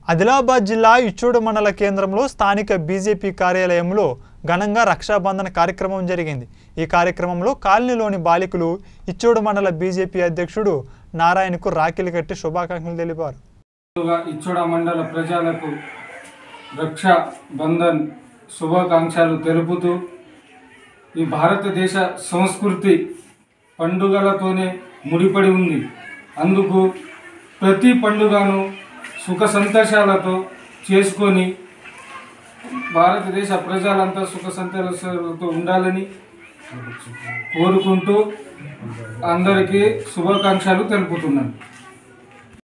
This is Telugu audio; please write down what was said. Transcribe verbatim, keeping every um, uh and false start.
ఆదిలాబాద్ జిల్లా ఇచ్చోడు మండల కేంద్రంలో స్థానిక బీజేపీ కార్యాలయంలో ఘనంగా రక్షాబంధన్ కార్యక్రమం జరిగింది। ఈ కార్యక్రమంలో కాలనీలోని బాలికలు ఇచ్చోడు మండల బీజేపీ అధ్యక్షుడు నారాయణకు రాఖీలు కట్టి శుభాకాంక్షలు తెలిపారు। ఇచ్చోడు మండల ప్రజలకు రక్షాబంధన్ శుభాకాంక్షలు తెలుపుతూ ఈ భారతదేశ సంస్కృతి పండుగలతోనే ముడిపడి ఉంది। అందుకు ప్రతి పండుగను సుఖ సంతోషాలతో చేసుకొని భారతదేశ ప్రజలంతా సుఖ సంతోషాలతో ఉండాలని కోరుకుంటూ అందరికీ శుభాకాంక్షలు తెలుపుతున్నాను।